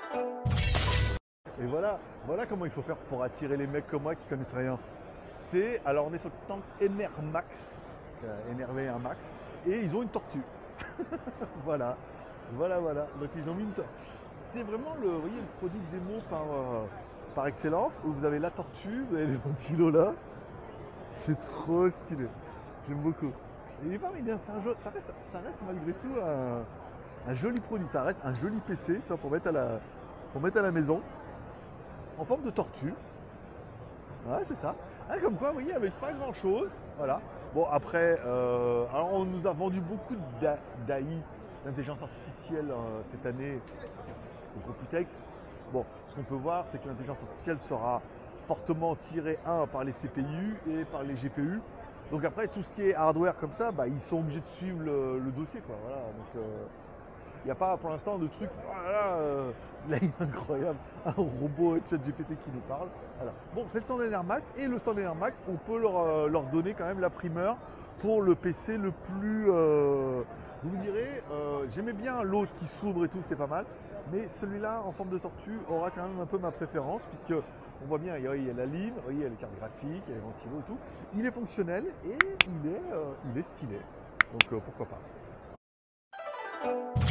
Et voilà comment il faut faire pour attirer les mecs comme moi qui connaissent rien. Alors on est sur le tank Enermax, énervé un max, et ils ont une tortue. Voilà, voilà. Donc ils ont mis une tortue. C'est vraiment vous voyez, le produit de démo par excellence, où vous avez la tortue, vous avez les ventilos là. C'est trop stylé. J'aime beaucoup. Et il est pas mal, ça reste malgré tout un joli produit. Ça reste un joli PC, tu vois, pour mettre à la maison, en forme de tortue. Ouais, c'est ça. Hein, comme quoi, vous voyez, avec pas grand chose. Voilà. Bon, après, alors on nous a vendu beaucoup d'AI, d'intelligence artificielle cette année au Computex. Bon, ce qu'on peut voir, c'est que l'intelligence artificielle sera fortement tirée, par les CPU et par les GPU. Donc après, tout ce qui est hardware comme ça, bah, ils sont obligés de suivre le dossier, quoi. Voilà. Donc, il n'y a pas pour l'instant de truc, voilà, là il est incroyable, un robot ChatGPT qui nous parle. Voilà. Bon, c'est le stand Air Max, et le stand Air Max, on peut leur donner quand même la primeur pour le PC le plus. Vous me direz, j'aimais bien l'autre qui s'ouvre et tout, c'était pas mal, mais celui-là en forme de tortue aura quand même un peu ma préférence, puisque on voit bien, il y a la ligne, il y a les cartes graphiques, il y a les ventilos et tout. Il est fonctionnel et il est stylé. Donc pourquoi pas.